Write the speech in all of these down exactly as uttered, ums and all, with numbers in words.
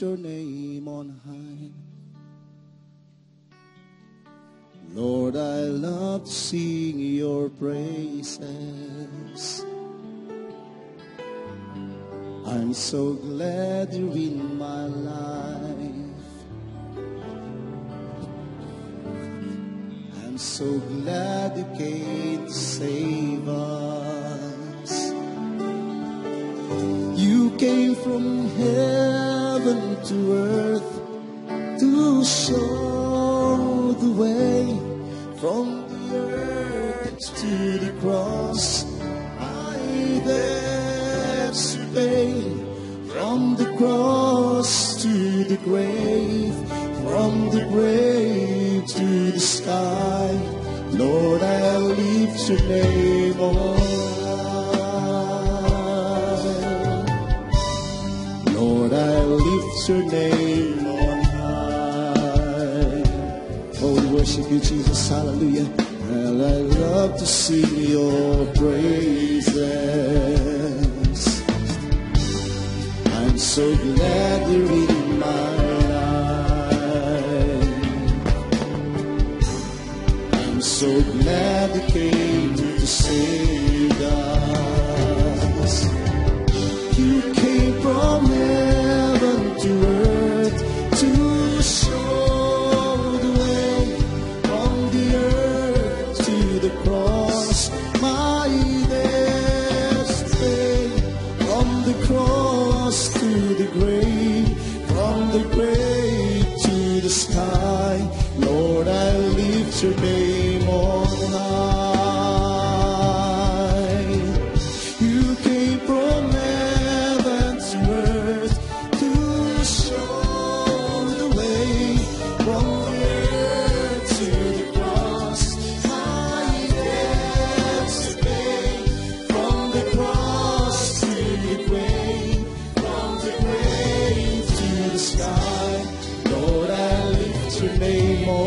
your name on high. Lord, I love to sing your praises. I'm so glad you're in my life. I'm so glad you came to save us. You came from heaven to earth to show the way, from the earth to the cross. My debts you paid, from the cross to the grave, from the grave to the sky. Lord, I'll lift your name on high. Lord, I'll lift your name on high. Oh, we worship you, Jesus. Hallelujah. And I love to sing your praises. I'm so glad you're in my life. I'm so glad you came to save us. You came from heaven to earth to show the way, from the earth to the cross. My debts paid, from the cross to the grave, from the grave to the sky. Lord, I lift your name on high. You came from heaven to earth to show the way, from the earth to the cross. My debts to pay, from the cross to the grave, from the grave to the sky. Lord, I lift your name on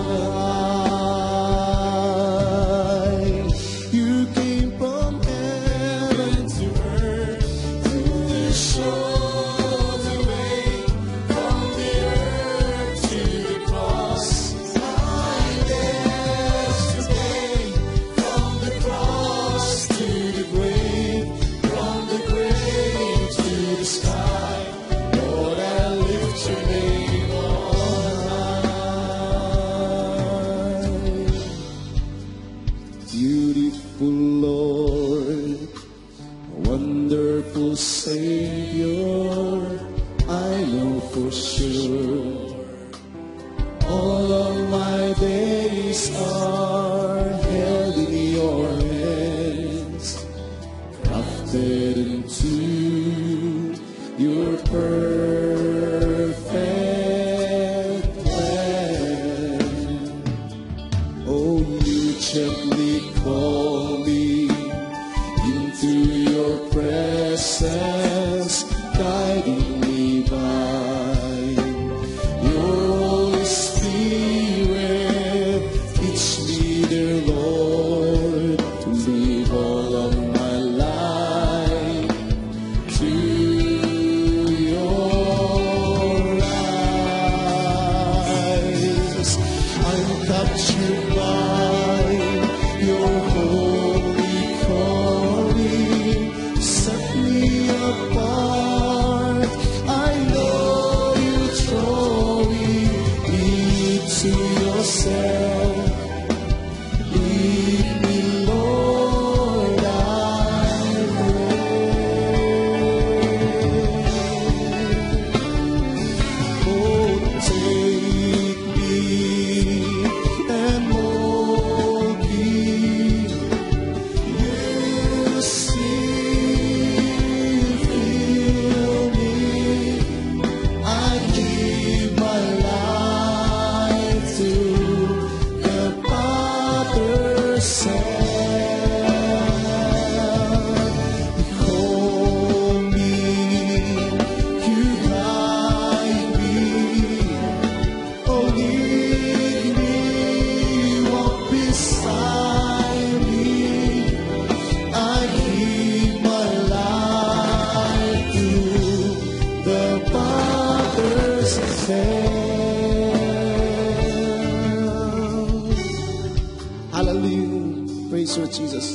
high. You came from heaven to earth to show the way, from the earth to the cross. My debts to pay, from the cross to the grave, from the grave to the sky. Lord, I lift your name on high. Beautiful Lord, wonderful Savior, I know for sure all of my days are held in your hands, crafted into your perfect plan. Oh, you gently call me into your presence, guiding me by your Holy Spirit. Teach me, dear Lord, to live all of my life to your light. Hallelujah. Praise you, Jesus.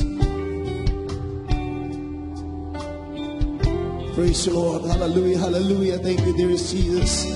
Praise you, Lord. Hallelujah. Hallelujah. Thank you, dearest Jesus.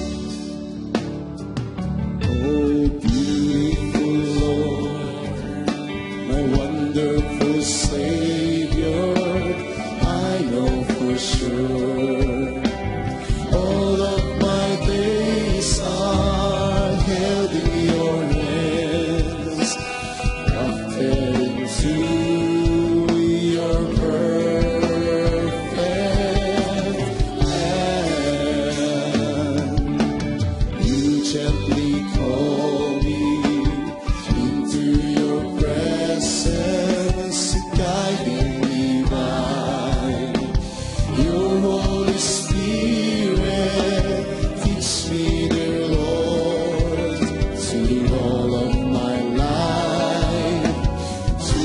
Oh, beautiful Lord, my wonderful Savior, I know for sure all of my days are held in your hands, crafted into your perfect hand. You gently call me into your presence, guiding me by your Holy Spirit. Teach me, dear Lord, to all of my life to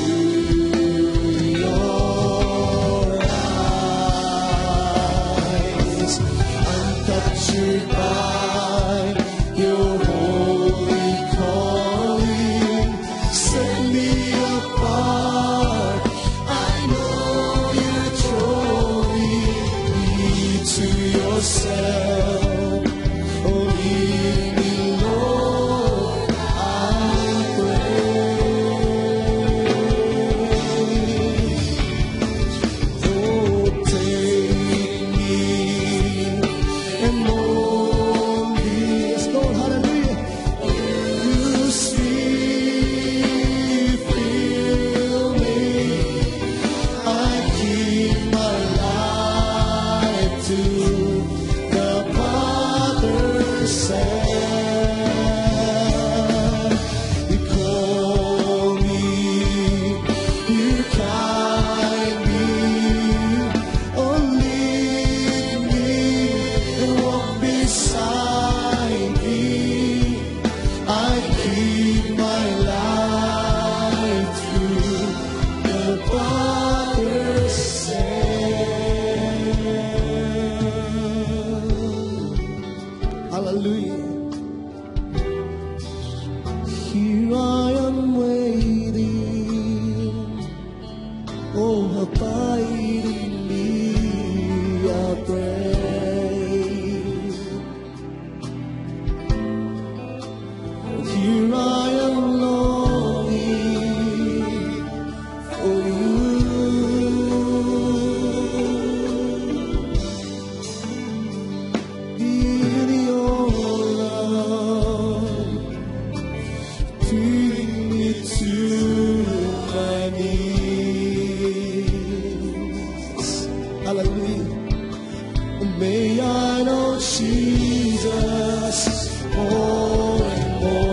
your eyes. I'm captured by your holy calling. Set me apart. I know you're drawing me to yourself. Oh, lead me, Lord, I pray. Oh, take me and mold me. Yes, Lord, hallelujah. Use me, fill me. I give my life to the Father's hand. You call me, you guide me, oh, lead me and walk beside me. I give my life to the Father's hand. Hallelujah. Here I am waiting. Oh, abide in me, I pray. Here I am longing for you. In your love, bring me to my knees. Hallelujah. May I know Jesus more and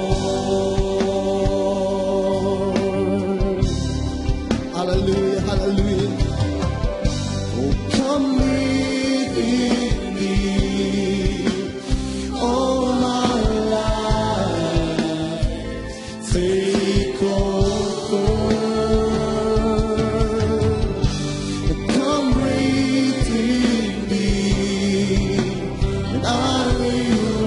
more. Hallelujah, hallelujah. Oh, come live in me all my life. Take over. Come breathe in me, and I will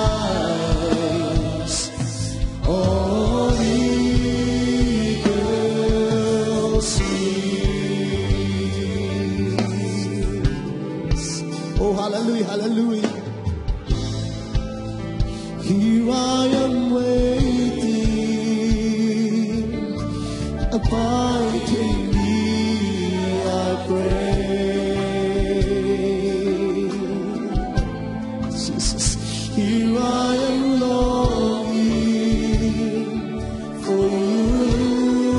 rise on eagle's wings. Oh, hallelujah, hallelujah. Here I am waiting, abide in me, I pray. Jesus, here I am longing for you.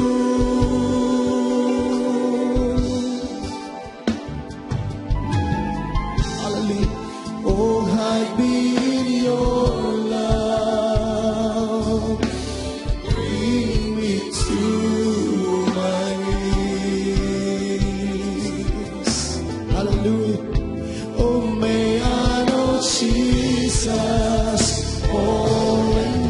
Hallelujah. Oh, hide me in your love. Bring me to my knees. Hallelujah. Oh, may I know Jesus more and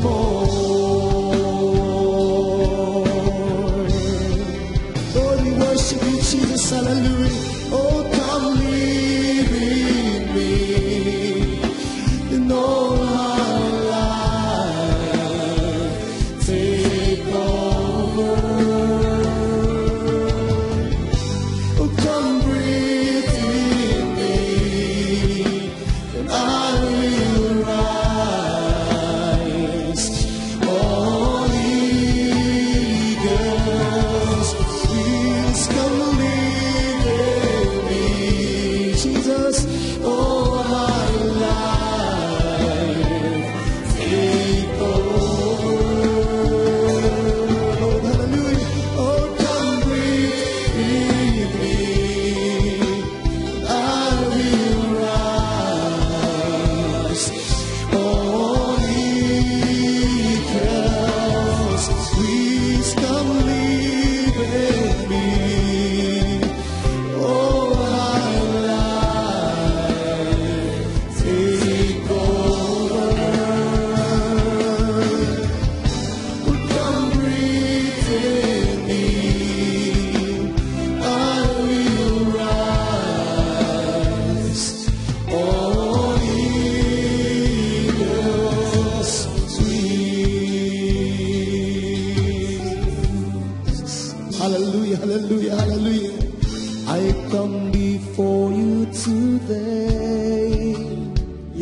more. Lord, we worship you, Jesus. Hallelujah. Oh, come live in me. In all I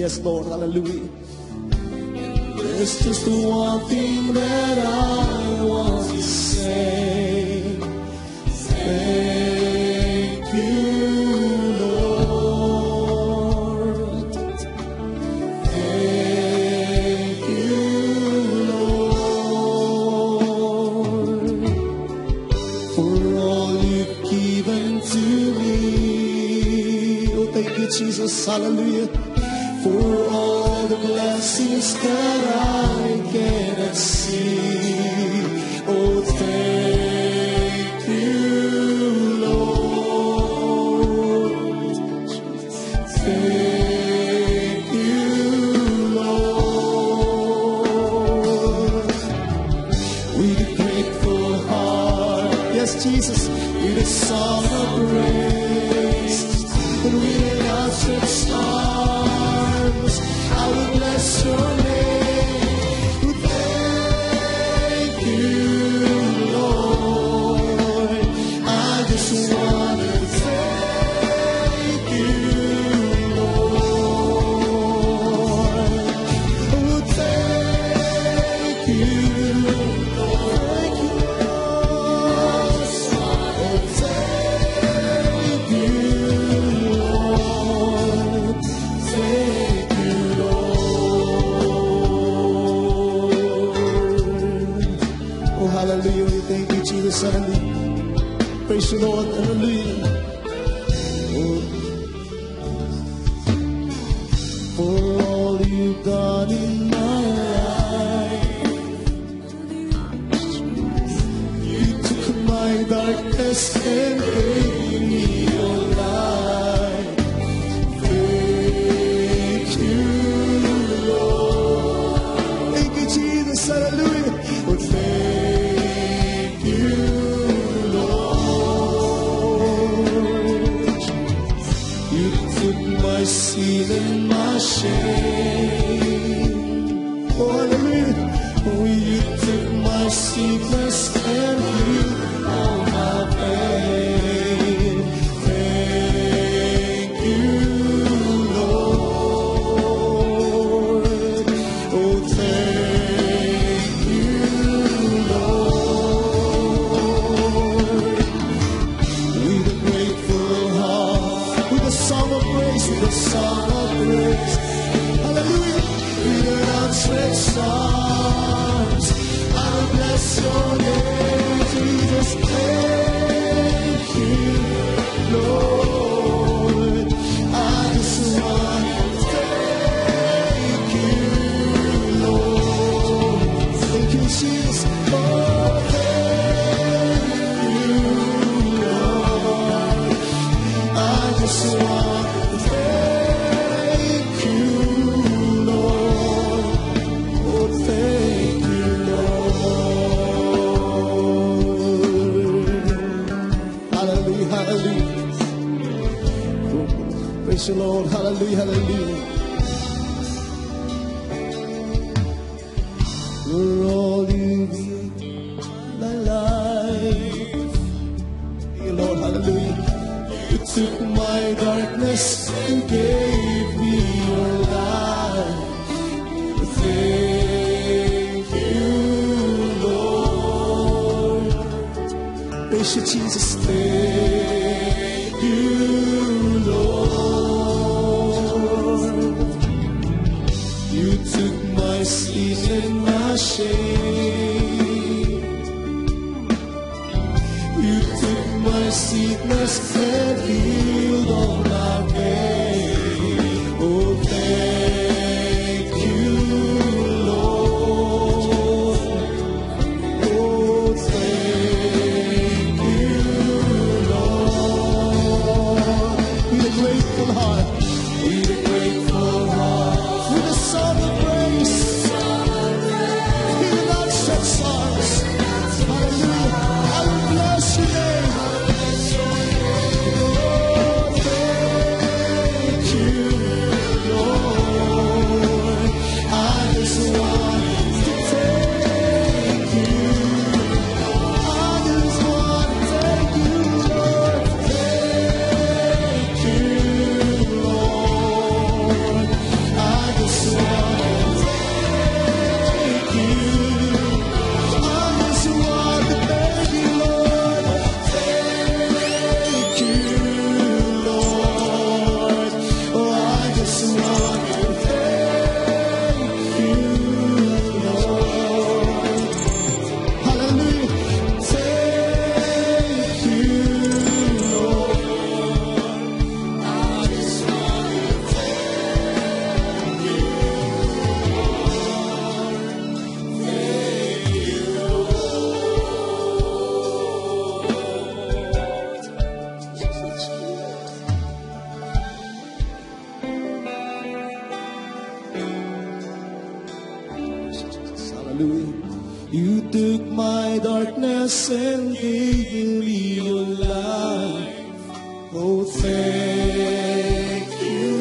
Yes, Lord. Hallelujah. There's just one thing that I want to say. Thank you, Lord. Thank you, Lord, for all you've given to me. Oh, thank you, Jesus. Hallelujah. For all the blessings that I cannot see. Oh, thank you, Lord. Thank you, Lord. With a grateful heart, yes, Jesus, with a song of praise, and with an outstretched arms, I will bless your name. Thank you, Lord. I just want to thank you, Lord. Oh, thank you, thank you, Lord. Oh, thank you, Lord. Thank you, Lord. Oh, hallelujah. We thank you, Jesus. Hallelujah. Praise the Lord. Hallelujah. Oh, for all you've done in my life, you took my darkness and gave me your light. Thank you, Lord. Thank you, Jesus. Hallelujah. Oh, thank you, Lord. You took my sin and my shame. Oh, hallelujah. Oh, you took my sickness and healed all my pain. Thank you, Lord. Oh, thank you, Lord. With a grateful heart, with a song of praise, with a song of praise, hallelujah. With an outstretched arms, I will bless your name, Jesus. Thank you, Lord. I just want to thank you, Lord. Thank you, Jesus. Oh, thank you, Lord. I just want to thank you, Lord. Oh, thank you, Lord. Hallelujah, hallelujah. Praise the Lord. Hallelujah, hallelujah. You're all you need in my life. Dear Lord, hallelujah. You took my darkness and gave me your light. Thank you, Lord. Praise you, Jesus. Thank you, Lord. You took my sin and my shame. You took my sickness and healed all my pain. Oh, thank you, Lord. Oh, thank you, just want to thank you, Lord. Hallelujah. Thank you, Lord. I just want to thank you, Lord. Thank you, Hallelujah. You took my darkness and gave me your light. Oh, thank you,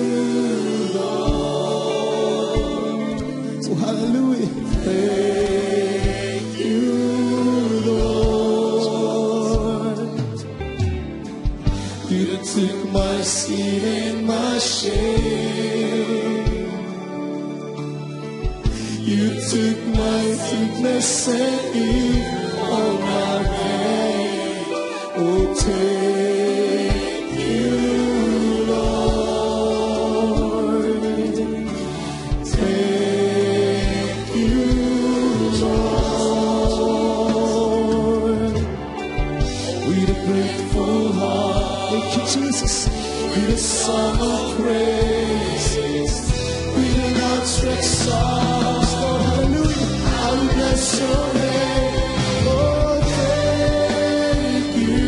Lord. Oh, hallelujah. Thank you, Lord. You took my sin and my shame. You took my sickness and evil on my pain. Oh, thank you, Lord. Thank you, Lord. With a grateful heart, thank you, Jesus. With a song of praise, with an outstretched arms, Lord, hallelujah, I will bless your name. Oh, thank you,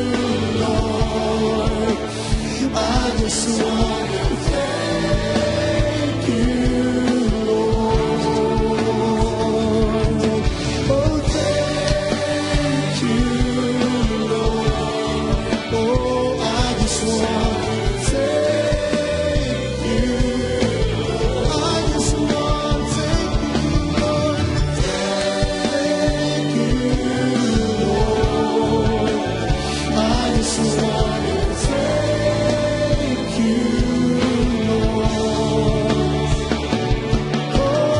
Lord. I just want to thank you, Lord. Oh, thank you, Lord. Oh, I just want to thank you. I just want to thank you, Lord. Thank you, Lord. I just want to thank you, Lord. Oh,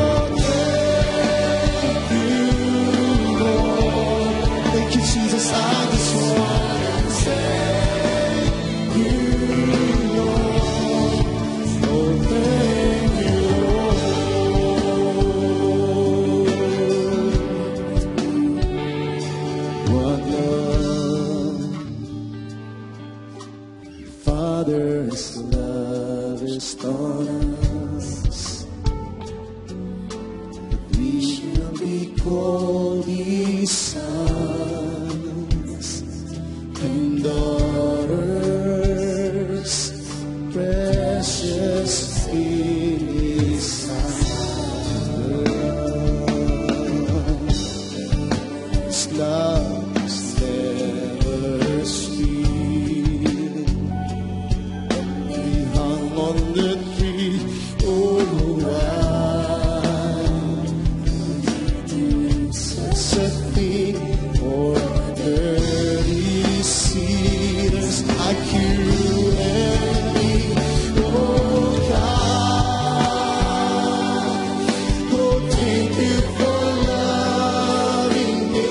thank you, Lord. Thank you, Jesus. I just want to thank you, Lord. Oh, thank you, Lord. What love, Father's love is on us. We shall be called His sons and daughters, precious in His sight. His love is never still. He hung on the tree, oh, why? Such a thing for dirty sinners like you and me. Oh, God. Oh, thank you for loving me.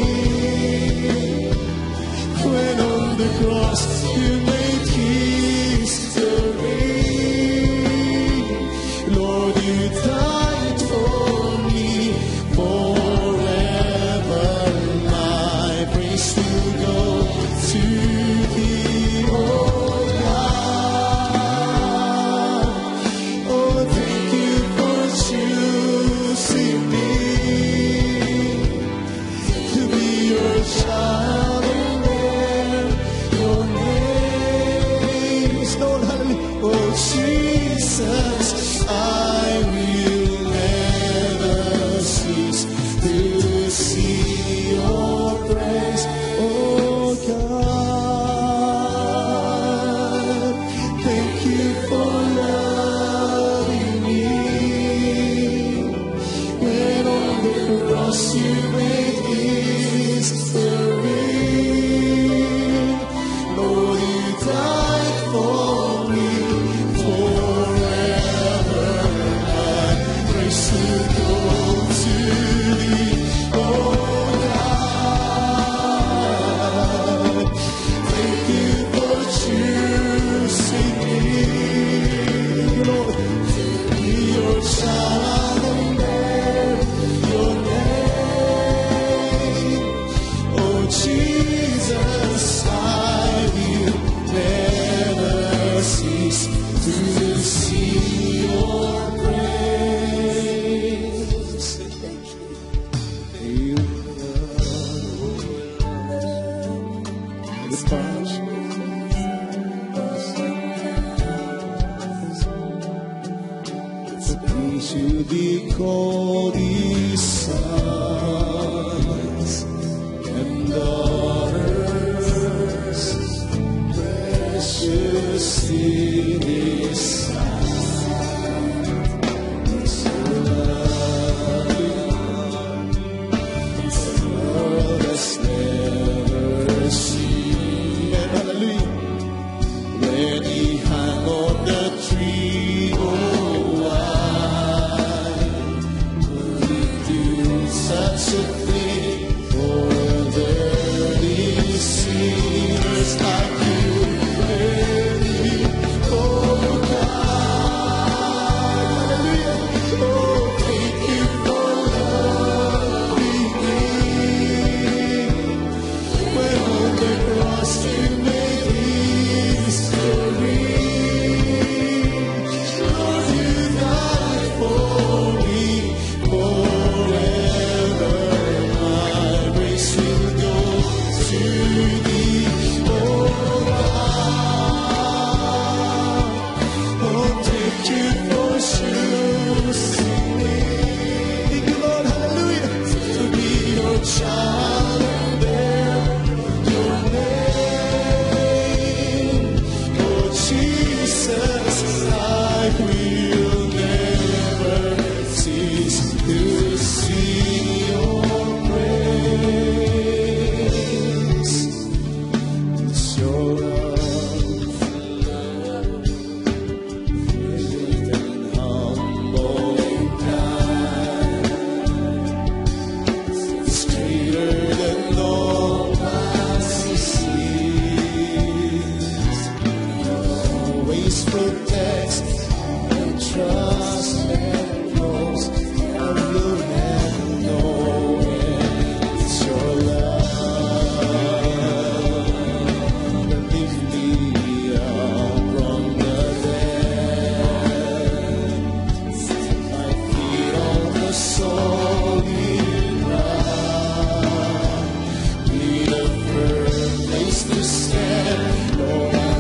When on the cross you made history, Lord, you died for me forever. My praise will go to Thee, oh God. Oh, thank you for choosing me to be your child and bear your name. Lord, hallelujah. Oh, Jesus, I will child and bear your name. Oh Jesus, I will never cease to sing your praise. Thank you. You love the bunch. We should be called His sons and daughters, precious in His sight. So lovely, the world has never seen. Hallelujah. When He hung on the tree, oh, such a thing for worthy sinners like you. Worthy, oh God, hallelujah. Oh, thank you for loving me. When on the cross you made history, Lord, you died for me. Forever my grace will go to thee, oh God. Oh, take you for choosing me. Thank you, Lord, hallelujah, to be your child and bear your name. Oh, Jesus, I will never cease to sing your praise. It's your love, great and humble and kind. It's greater than all past seas. Always protects and trusts and knows. I will never know it. It's your love that lifts me up from the dead. Set my feet on the solid rock. Need a firm place to stand. Lord, I'm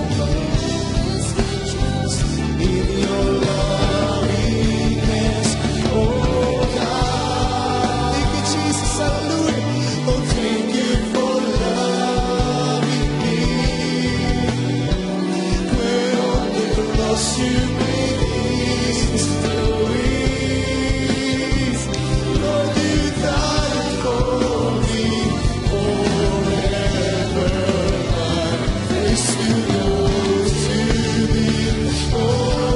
in your loving hands. Oh God, thank you, Jesus, hallelujah. Oh, thank you for loving me. When on the cross you made history, Lord, you died for me. Forever my grace will go to thee, oh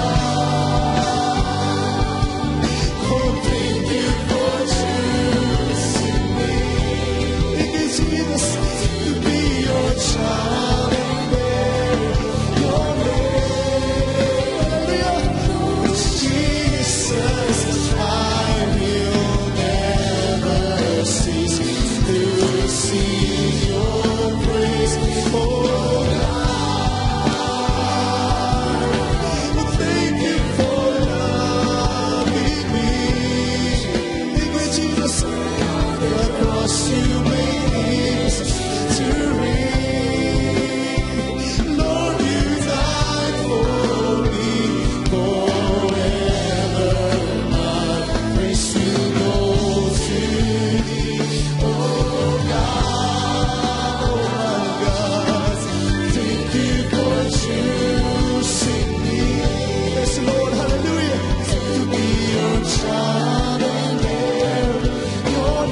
God. Oh, thank you for choosing me. Thank you, Jesus, to be your child and bear your name. Hallelujah. Jesus, I will never cease to sing your praise, oh God. Thank you for loving me. Thank you, Jesus. The cross you made to read. Lord, you died for me. Forever my grace will go to thee, oh God, oh my God. Thank you for choosing me. Yes, Lord, hallelujah, to be your child and bear your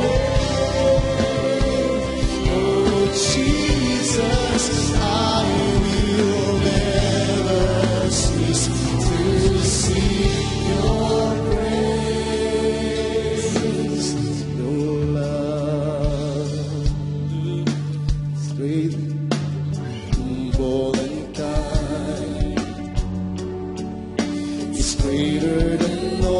name. Oh Jesus, I will never cease to sing your praise. Your love, straight, humble and kind, is greater than all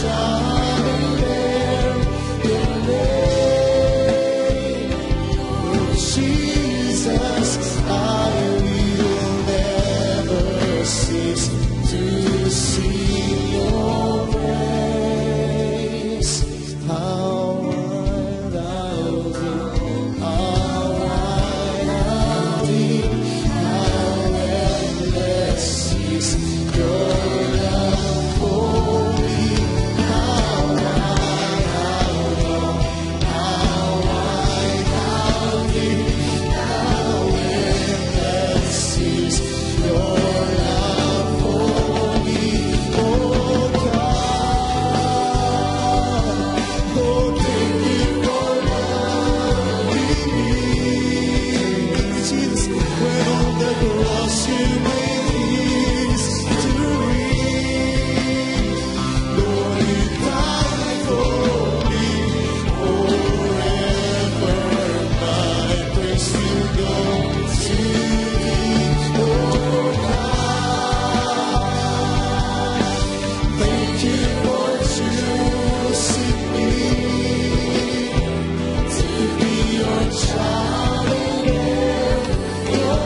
child and bear your name. Oh, Jesus, I will never cease to sing your praise. How wide I'll be, how wide I'll be, how endless is your love for me. How wide I'll go, how wide I'll be, how endless is your love for me. Oh God, oh thank you for loving me. Jesus, when on the cross you made history. Lord, you died for me forever. My praise will go to thee. Oh God, thank you for choosing me to be your child and bear your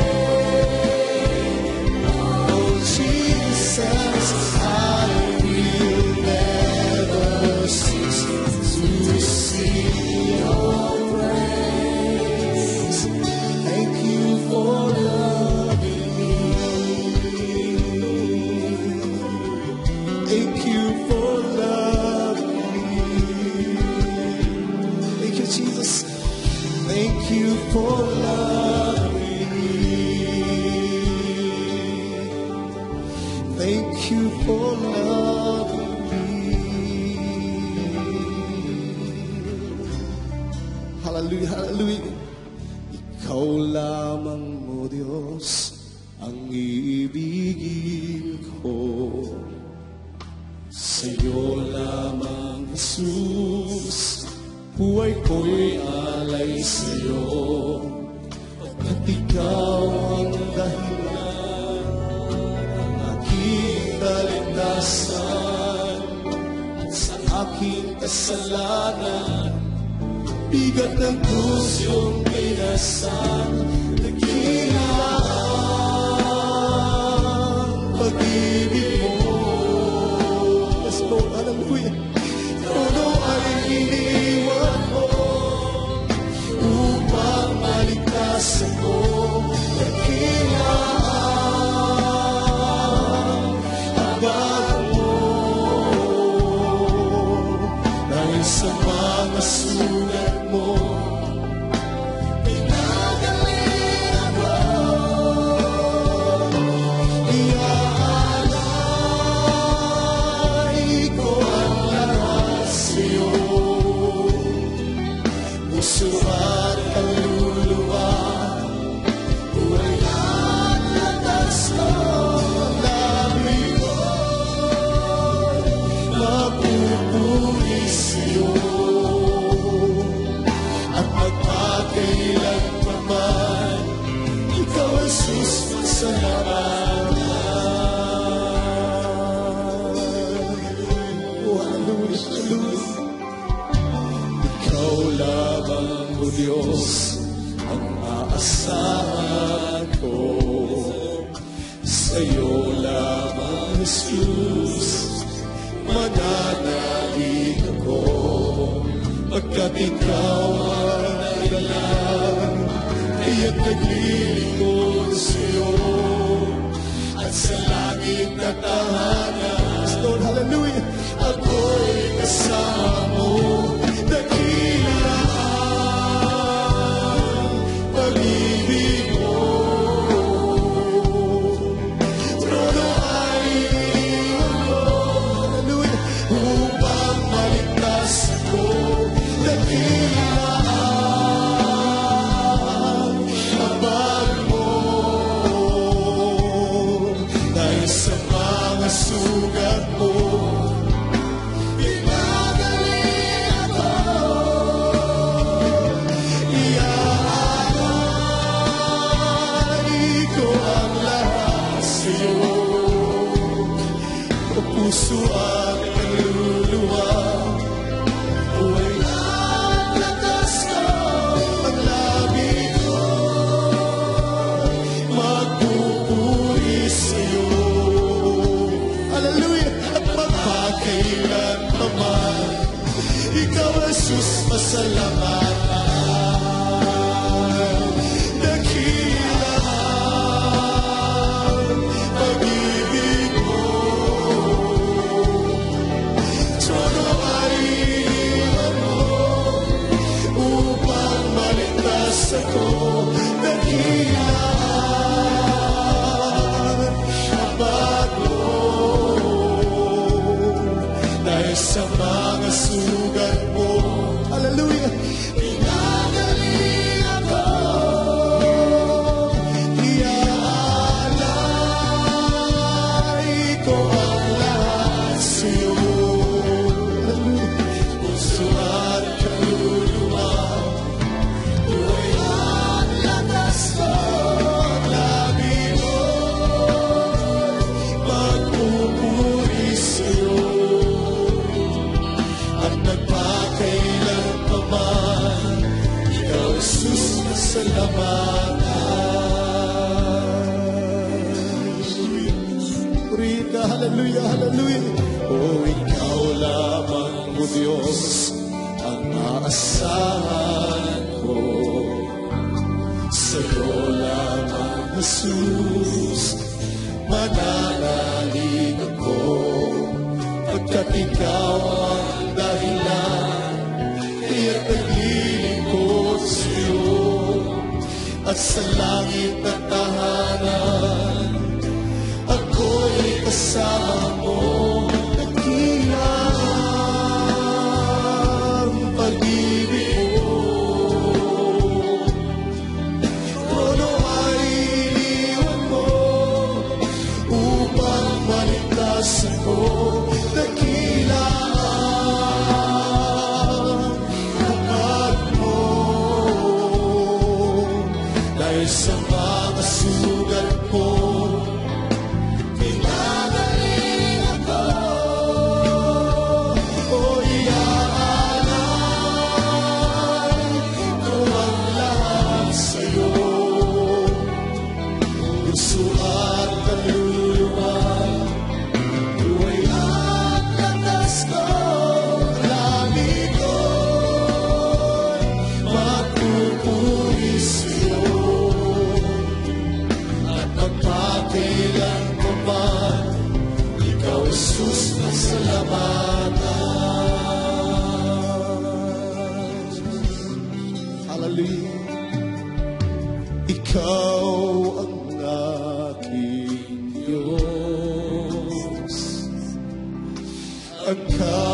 name. Oh Jesus, I will never cease to sing your praise. Thank you for loving me. Thank you for loving me. Thank you, Jesus. Thank you for loving me. Thank you for loving me. Hallelujah, hallelujah. Ikaw lamang, O Diyos, ang ibigin ko. Sa'yo lamang, Jesus, buhay ko'y alay sa'yo. At ikaw ang dahilan ng aking kaligtasan. Sa aking kasalanan, bigat ng krus yung pinasan. Dakilang pag-ibig mo. Yes, Lord, hallelujah. Todo ay iniwan mo upang maligtas ako. Dakilang habag mo dahil sa mga sugat mo. Pinagaling ako. Iaalay ko ang lahat sa'yo. Puso at kaluluwa, buhay at lakas ko. Labi ko mapupuri sa'yo. At magpakailan pa man, ikaw ang Jesus masalamat. Oh, hallelujah, hallelujah. Ikaw lamang, O Diyos, ang aasahan ko. Sa'yo lamang, Jesus, mananalig ako. Pagkat ikaw ang nagalang, kaya't naglilingkod sa'yo. At sa langit na tahanan, Lord, hallelujah, ako'y kasama mo. Dakilaan pag-ibig mo. Trono ay iniwan mo, hallelujah, upang maligtas ako. Dakilaan habag mo dahil sa mga sugat mo. Puso at kaluluwa. Buhay at lakas ko, ang labi ko, magpupuri sa'yo. Hallelujah! At magpakailan naman, ikaw, Jesus, masalamatan. Dakila ang pag-ibig mo, todo ay iniwan mo upang maligtas ako. Dakila ang habag mo, dahil sa mga sugat mo. Hallelujah! Pinagaling ako, iaalay ko ang lahat sa'yo. Hallelujah! Puso at kaluluwa, buhay at lakas ko, ang labi mo, magpupuri sa'yo. At nagpakailan pa man, ikaw, Jesus, masalamatan. Purihin ka, hallelujah, hallelujah. O ikaw lamang, O Diyos, ang aasahan ko. Sa'yo lamang, Jesus, mananalig ako. Pagkat ikaw ang dahilan, kaya't naglilingkod sa'yo. At sa langit at tahanan, ako'y kasama mo. Dakila ang pag-ibig mo, todo ay iniwan mo upang maligtas ako. Dakila ang habag mo, dahil sa mga sugat mo, pinagaling ako. O iaalay ko ang lahat sa'yo. Puso at kaluluwa, buhay at lakas ko, labi ko, magpupuri sa'yo. At magpakailan pa man, ikaw, Jesus, masalamatan. Hallelujah! Ikaw ang aking Diyos, ang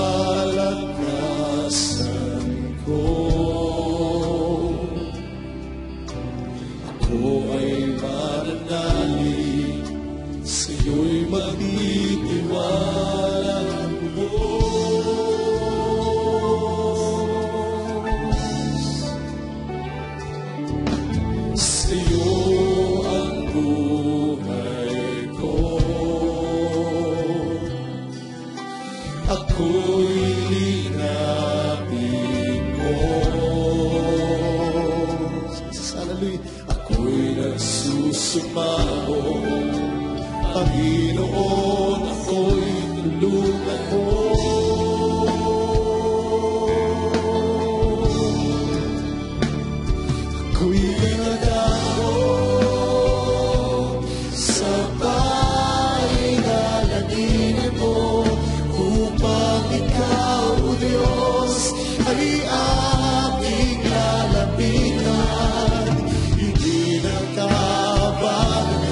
kalakasan ko. Ako ay mananalig, sa'yo'y magtitiwala lubos. Sa'yo ang buhay ko, ako'y linapin mo. Hallelujah! Ako'y nagsusumamo, Panginoon, ako'y tulungan mo. Ako'y dinadako sa pahingalangin mo, upang ikaw, O Diyos, ay aking lalapitan. Hindi na kabag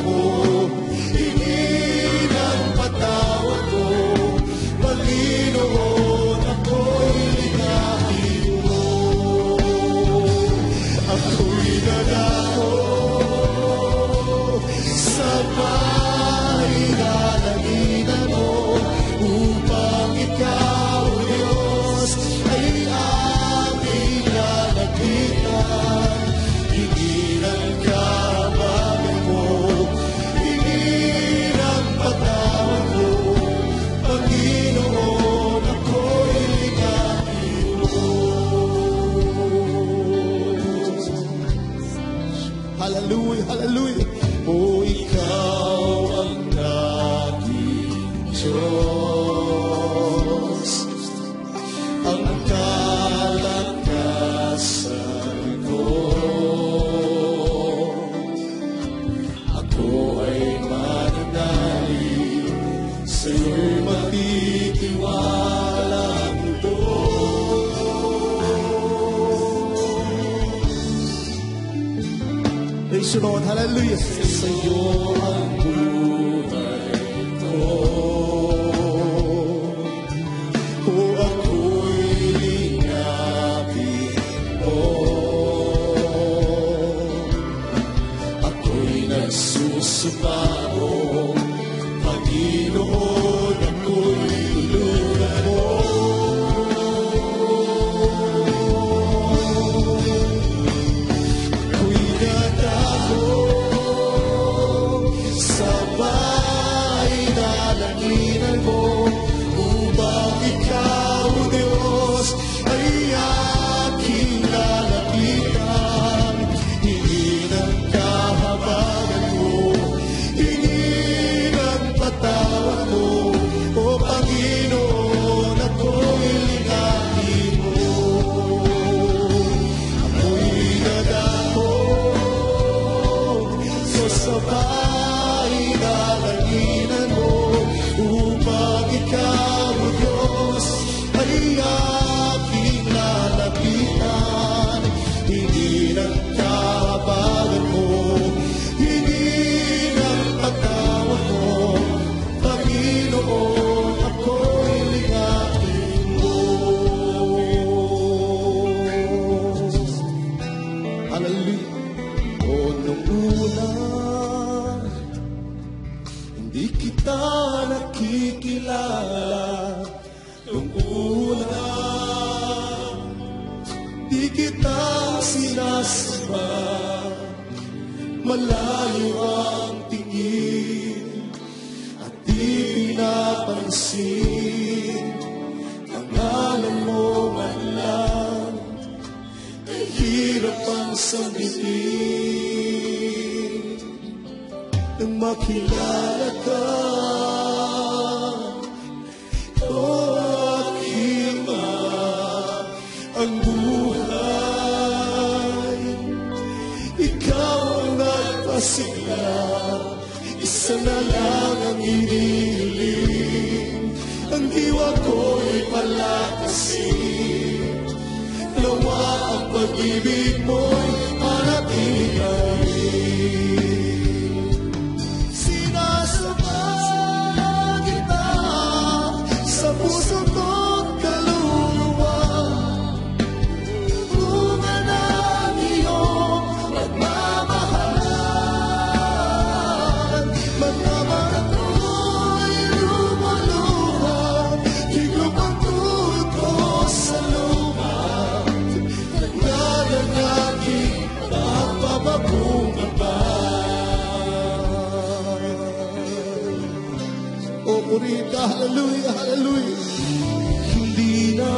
praise you, Lord. Hallelujah. Sa'yo ang buhay ko. O ako'y lingapin mo. Ako'y nagsusumamo. Panginoon, ako'y tulungan mo. Ako'y dadako sa bahay na langinan mo, upang ikaw, Diyos, ay aking lalapitan. Hindi ng kahabagan mo, hindi ng patawad mo, o Panginoon, ako'y lingapin mo. Ako'y dadako sa sabay na langinan mo, upang ikaw, Diyos, ay aking lalapitan. Hindi ng kahabagan mo, hindi ng patawad mo, Panginoon, ako'y lingapin mo. Hallelujah. O nung una, hindi kita nakikilala. Nung una, di kita sinasamba. Malayo ang tingin at di pinapansin. Pangalan mo man lang, hirap ang sambitin. Nang makilala ka, o aking mahal, ang buhay, ikaw ang nagpasigla. Isa na lang ang inihiling, ang diwa ko'y palakasin. Nawa ang pag-ibig mo'y manatili. Sinasamba kita sa puso ko't kaluluwa. Bunga ng iyong pagmamahal. Magmamahal ako'y lumuluha. Higop ang tuhod ko sa lupa. Tanda ng aking pagpapabungabay. O purita, hallelujah, hallelujah. Hindi na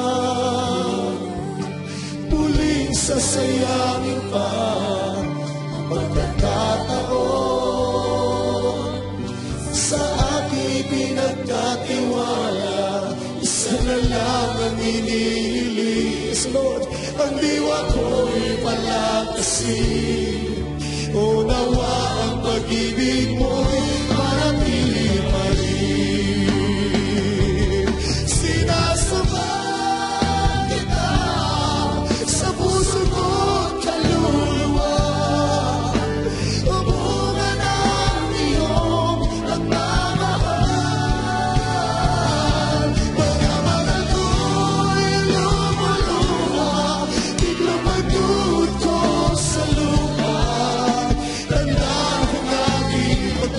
muling sasayangin pa ang pagkakataon sa aking pinagkatiwala. Isa na lang ang inihiling, yes, Lord, ang diwa ko'y palakasin. O nawa ang pag-ibig mo'y manatili pa rin. Sinasamba kita sa puso ko't kaluluwa. O bunga ng iyong pagmamahal. Pagmamahal ko'y lumuluha. Biglang magduod ko sa lupa. Tandaan kong aking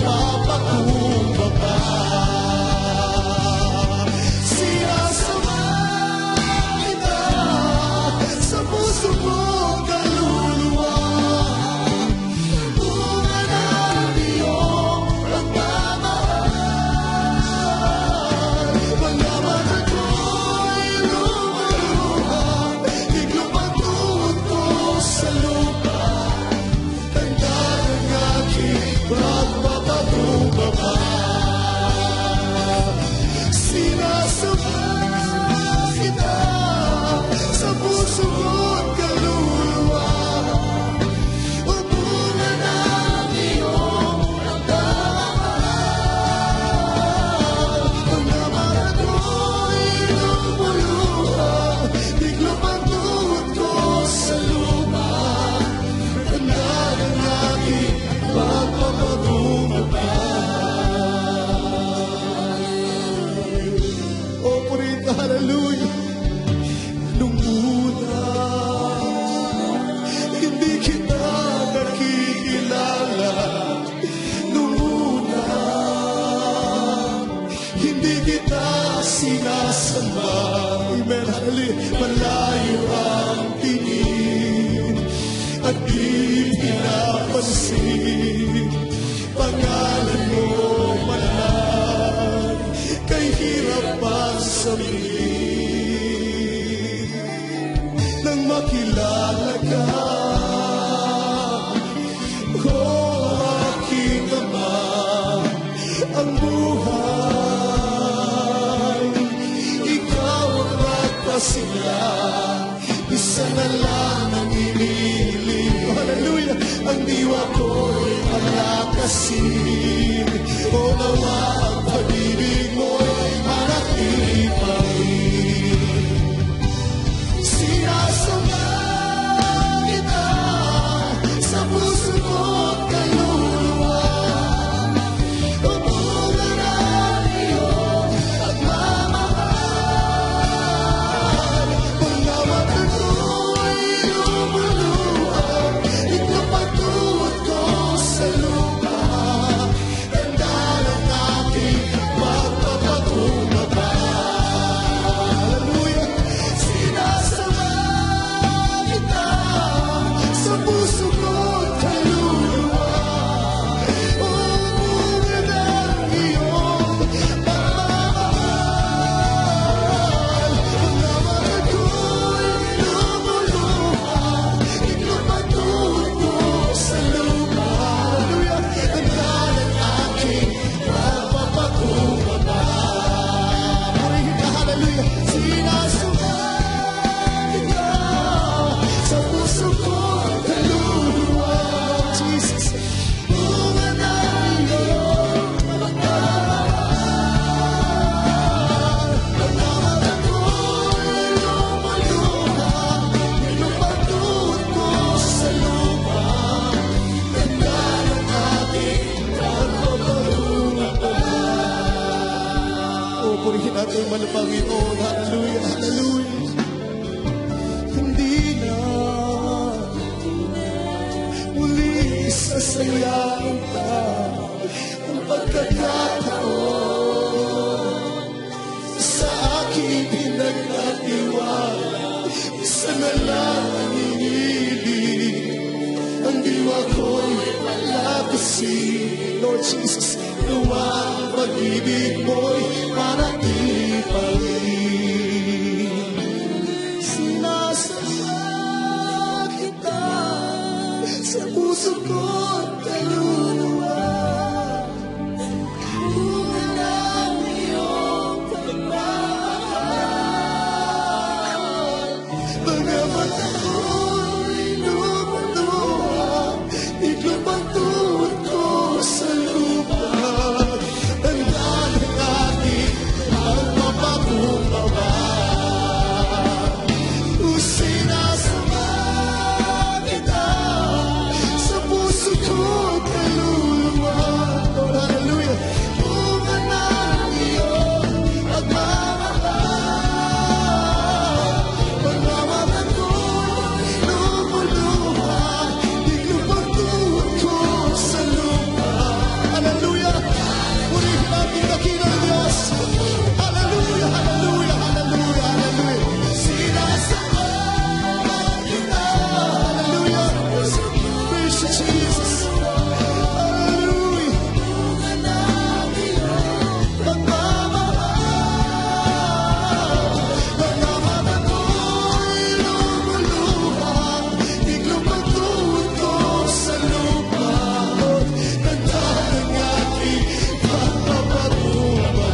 sinasamba. Amen, hallelujah. Malayo ang tingin at di pinapansin. Pangalan mo malang kay hirap ang sabihin. Nang makilala ka, oh aking Ama, ang buhay ikaw ang nagpasigla. Isa na lang ang iniling, hallelujah, ang diwa ko'y malakasin. O nawa ang pag-ibig mo'y manatili pa rin. Sinasamba kita sa puso ko't kaluluwa. Ang bunga ng iyong pagmamahal. Mga mata ko'y lumuluha, itinapatuot ko sa lupa. Ganda ng aking magpapakumbaba. Hallelujah! Sinasama kita sa puso ko't kaluluwa. Ang bunga ng iyong pagmamahal. Mga mata ko'y lumuluha, itinapatuot ko sa lupa. Hallelujah! Ganda ng aking magpapakumbaba. Purihin ka, hallelujah! Sinasamba kita sa puso ko't kaluluwa. Jesus, bunga ng iyong pagmamahal. Mga mata ko'y lumuluha, itinapatuot ko sa lupa. Ganda ng aking pagpapakumbaba. O, purihin natin ang mga Panginoon. Hallelujah, hallelujah. Hindi na muli sasayain pa ang pagkakataon sa aking pinagkatiwala. Isa na lang ang hinihiling, ang diwa ko'y malakasin. Lord Jesus, nawa ang pag-ibig mo'y manatili pa rin. Sinasamba kita sa puso ko't kaluluwa. Bunga ng iyong pagmamahal. Mga mata ko'y lumuluha, itinapatuot ko sa lupa. Tanda ng aking magpapakumbaba. O sinasamba kita sa puso ko't kaluluwa. Lord, hallelujah. Bunga ng iyong pagmamahal. Mga mata ko'y lumuluha, itinapatuot ko sa lupa. Hallelujah. Purihin natin dakila ng Diyos. Hallelujah, hallelujah, hallelujah, hallelujah. Sinasamba kita. Hallelujah. Praise you, Jesus. Hallelujah. Bunga ng iyong pagmamahal. Mga mata ko'y lumuluha, itinapatuot ko sa lupa. Lord, ganda ng aking pagpapakumbaba.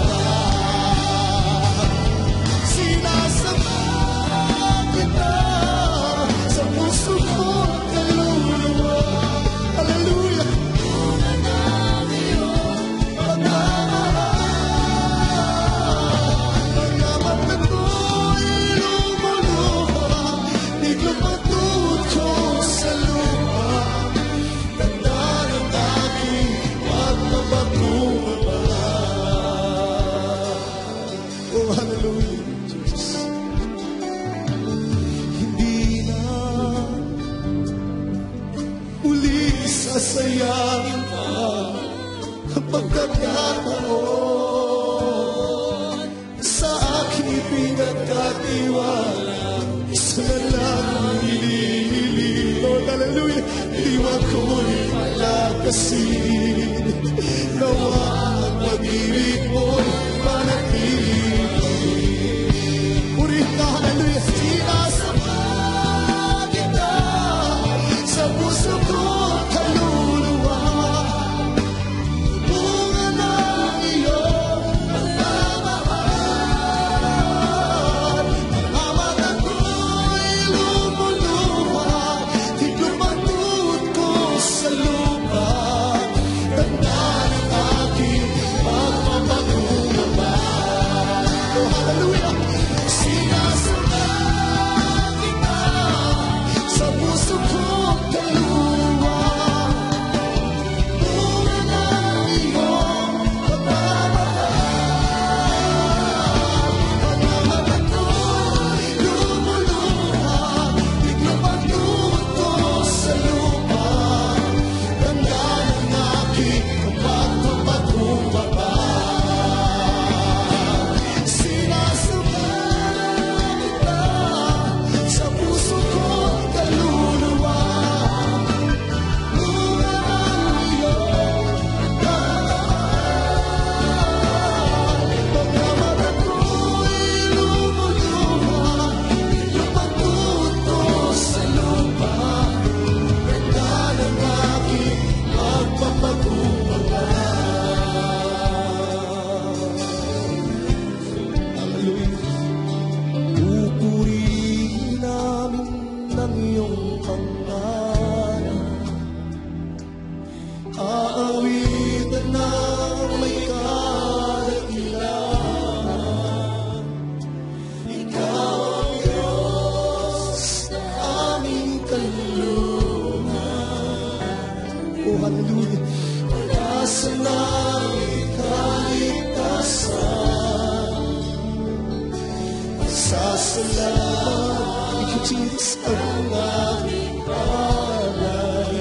Sinasamba kita sa puso ko't kaluluwa. Hallelujah. Bunga ng iyong pagmamahal. Mga mata ko'y lumuluha, itinapatuot ko sa lupa. Ganda ng aking pagpapakumbaba. Oh, hallelujah, Jesus. Hindi na uli sasayain pa ang pagkakataon sa ako'y palakasin. Nawa ang pag-ibig mo'y manatili. Purihin ka, hallelujah. Sinasama kita sa puso ko't kaluluwa. Bunga ng iyong pagmamahal. Mga mata ko'y lumuluha. Di lumantut ko sa lupa. Tanda ng aking pagmamagumabay. Oh, hallelujah. Sinasama kita sa puso ko't kaluluwa. Bunga ng iyong pagmamahal. Mga mata ko'y lumuluha. Di lumantut ko sa lupa. Tanda ng aking pagmamagumabay. Sinasama kita sa puso ko't kaluluwa. Bunga ng iyong pagmamahal. Mga mata ko'y lumuluha. Lumantut ko sa lupa. Tanda ng aking pagmamagumabay. Hallelujah. Pupurihin namin ng iyong pangalan. Aawitan ng may kadakilaan. Ikaw ang Diyos na aming kanlungan. Oh, hallelujah. Wala sa langit kaligtasan. Sasalamat, Thank you, Jesus, ang aming palay.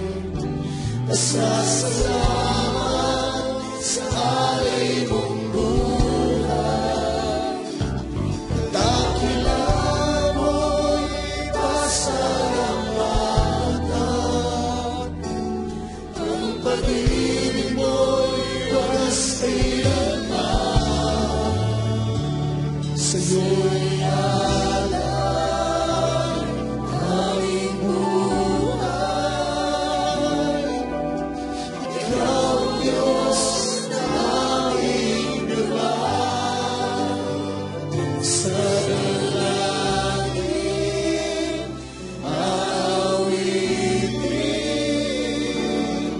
Sasalamat sa alay mong buhay. Dakila mo'y pasalamatan. Ang pag-ibig mo'y wagas kailanman. Sa'yo'y alay aming buhay. Ikaw ang Diyos na aming gabay. Sa dalangin maawitin.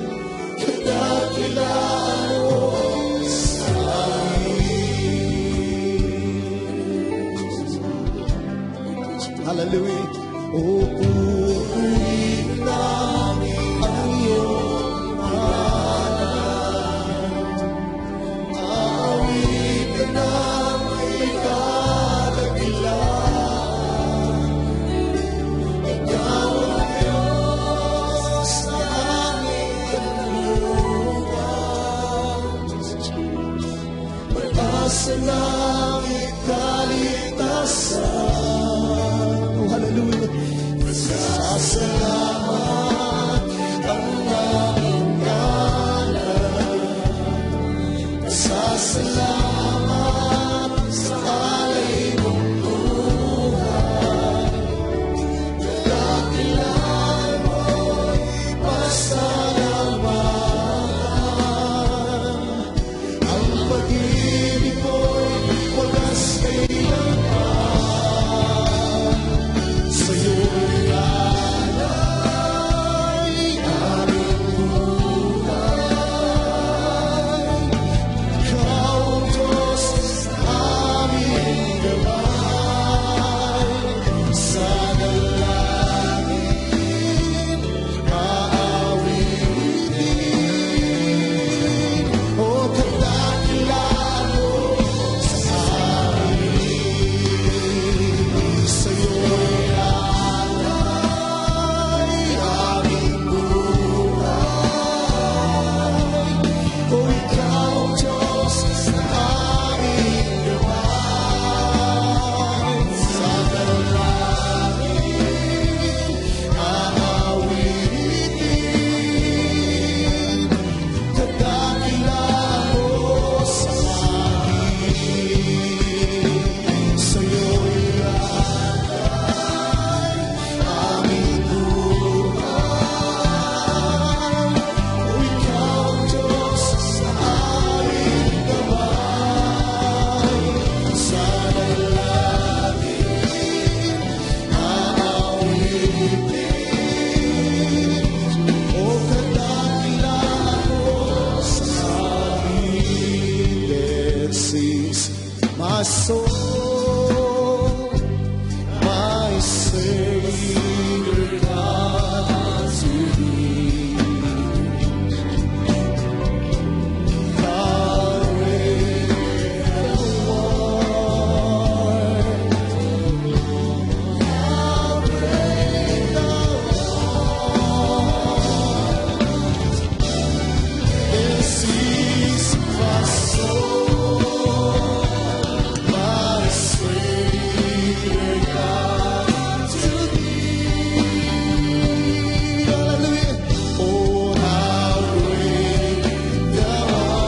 Kadakilaan mo sa Hallelujah. O pupurihin namin ang iyong pangalan. Aawitin ng may kadakilaan. Ikaw ang Diyos na aming kanlungan. Mula sa langit kaligtasan. Oh, hallelujah. Sasalamat ang aming ngalan. Sasalamat sa alay mong buhay. Kadakilaan mo'y pasalamatan. Ang pag-ibig mo'y wagas kailanman. Sa'yo'y alay aming buhay. Ikaw ang Diyos Spirit sings, my soul, my Savior God, to thee. God, great thou art. How great thou art. This is my soul, my Savior God, to thee. Hallelujah. Oh, how great thou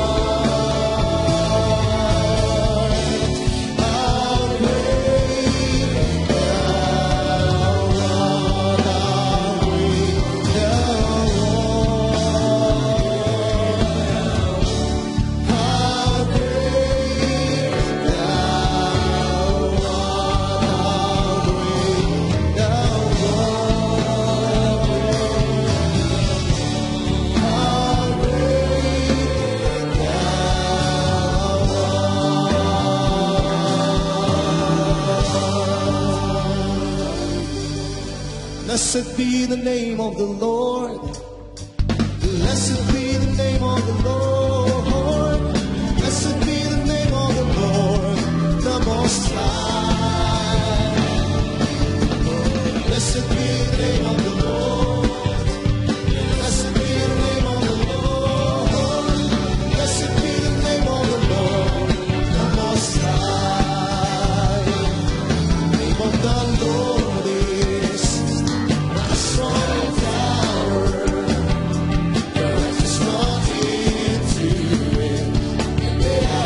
art. How great thou art. How great thou art. How great Blessed be the name of the Lord. Blessed be the name of the Lord. Blessed be the name of the Lord, the Most High. Blessed be the name of the Lord. Blessed be the name of the Lord. Blessed be the name of the Lord, the Most High. Name of the Lord is a strong tower. The righteous run into it, and they are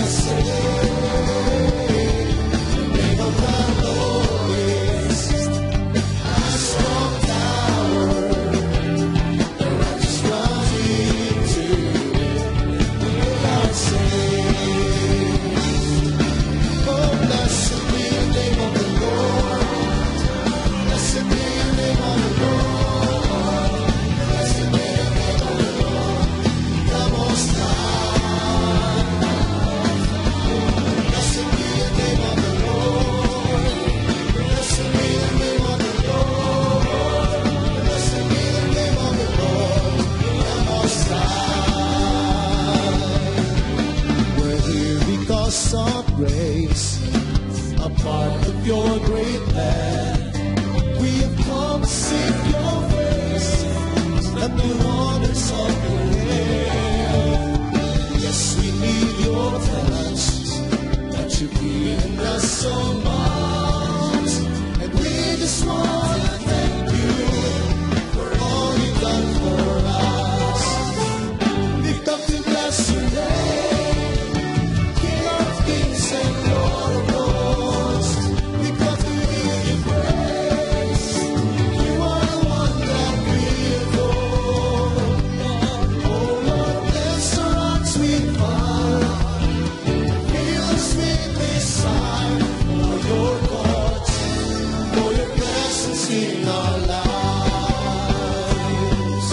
saved. The name of the Lord is a strong tower. The righteous run into it, and they are saved. Oh, blessed be the name of the Lord. Blessed be the name of the Lord. Blessed be the name of the Lord, the Most High. Blessed be the name of the Lord. Blessed be the name of the Lord. Blessed be the name of the Lord, the Most High. We're here because of grace, a part of your great plan. We have come to seek your face and the wonders of your name. Yes, we need your touch, that you've given us so much. And we just want to thank you for all you've done for us. We come to bless your name, King of kings and Lord of lords. We come to give you praise. You are the one that we adore. Oh Lord, bless our hearts with fire. Fill us with desire for your courts, for your presence in our lives.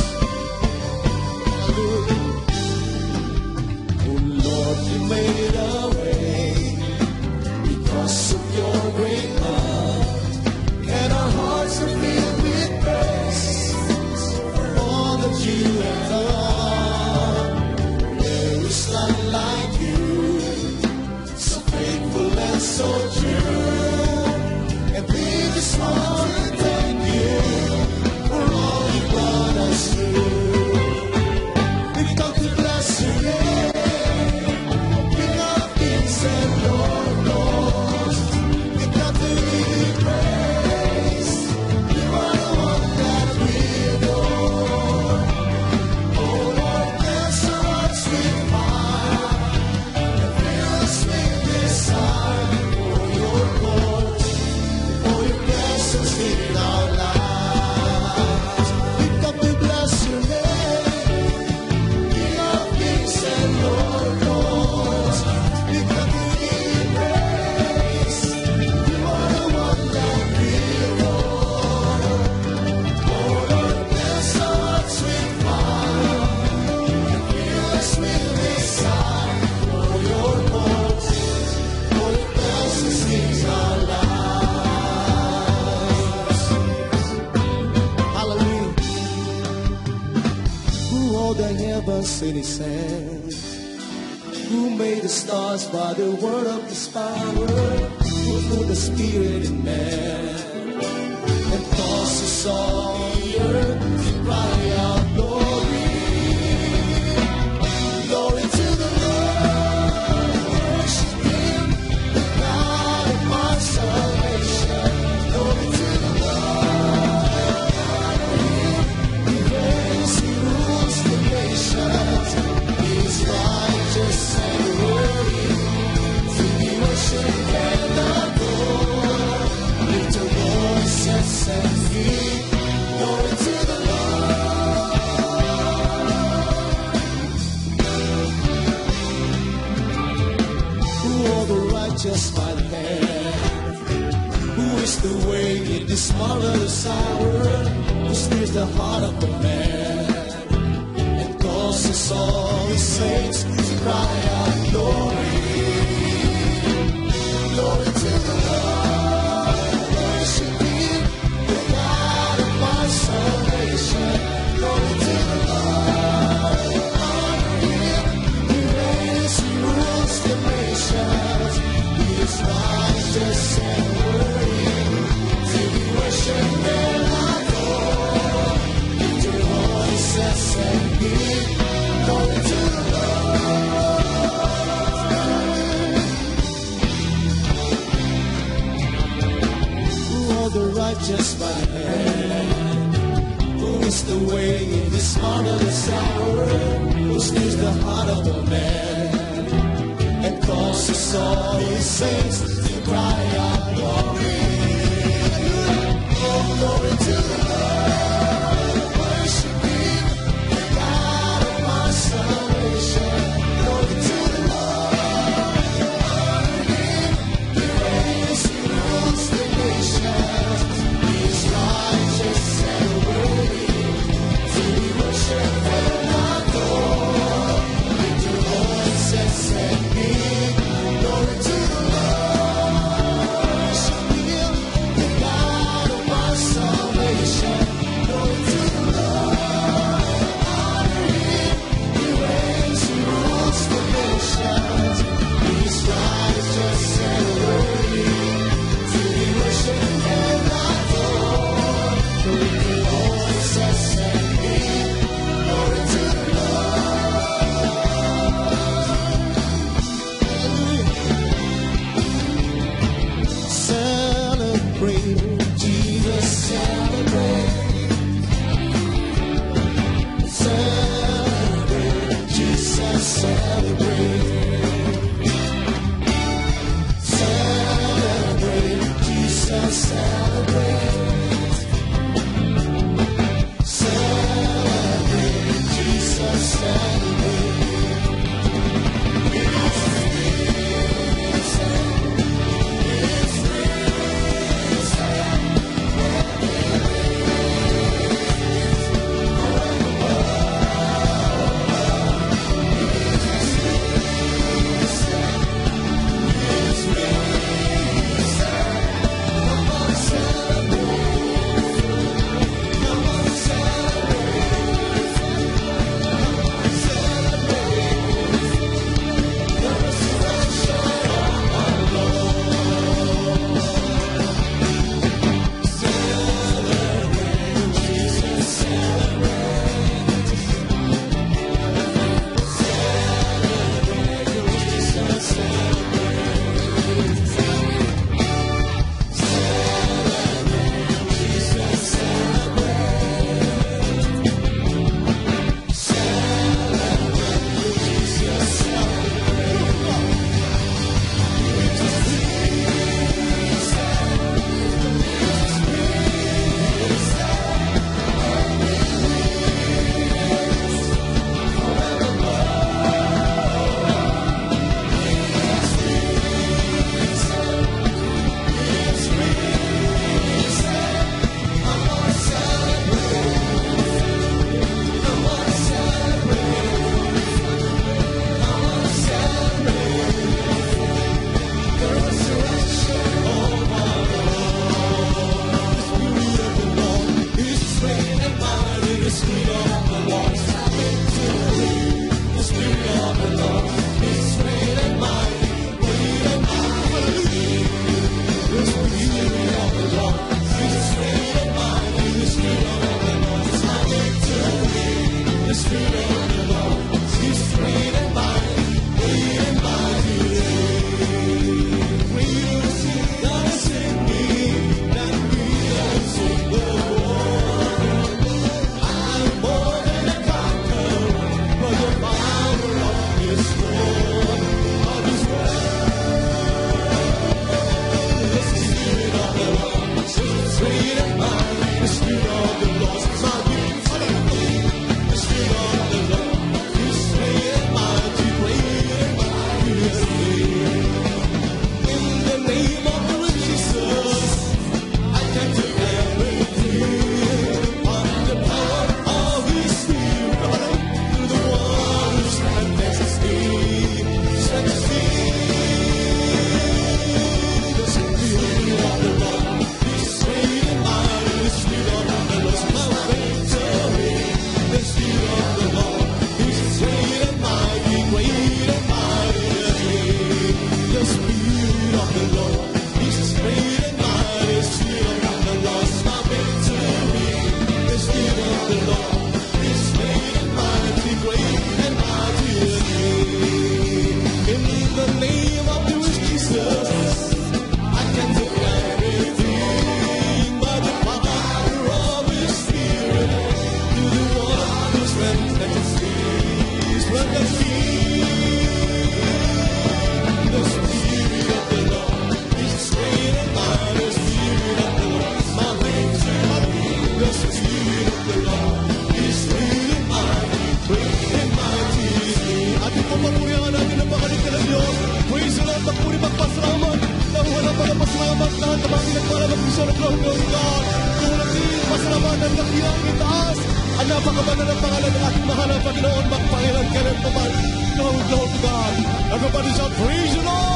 Hallelujah. Oh Lord, you made a way because of your great love, and our hearts are filled with praise for all that you have done. There is none like you, so faithful and so true. And we just want to thank you for all you brought us through. We've come to bless your name, King of kings and Lord of lords. We've come to give you praise. You are the one that we adore. Oh Lord, bless our hearts with fire, and fill us with desire for your glory. Jesus in his hand, who made the stars by the word of his power, who put the spirit in man, and causes all the earth to cry out glory. Glory to the Lord, worship him, the God of my salvation. Glory to the Lord, honor him, he reigns, he rules the nations. He is righteous and worthy to be worshipped and adored. Lift your voices and sing, glory to the Lord. Who all the righteous by the hand, who is the way in this marvelous hour, who steers the heart of the man, and causes all his saints to cry out glory. Glory to the Lord, worship him, the God of my salvation. Glory to the Lord, honor him, he reigns, he rules the nations. He is righteous and worthy to be worshipped and adored. Lift your voices and give glory to the Lord. Who are the righteous by the hand, who is the way in this marvelous hour, who steers the heart of the man, and causes all his saints to cry out glory. Oh, glory to the Lord, worship him, the God of my salvation. Glory to the Lord, honor him, he reigns, he rules the nations. He is righteous and worthy to be worshipped and adored. Lift your voices and give glory to the Lord. Worship him, the God of my salvation. puri, pagpasalamat. Nakuha ng pagpasalamat lahat ng mga pinagpala ng Kristo ng Lord of God. Tulad din, pasalamatan ng ilang itaas. Ang napakabanda ng pangalan ng ating mahal na Panginoon, magpangilan ka rin paman. Glory, glory to God. Everybody shout, praise the Lord!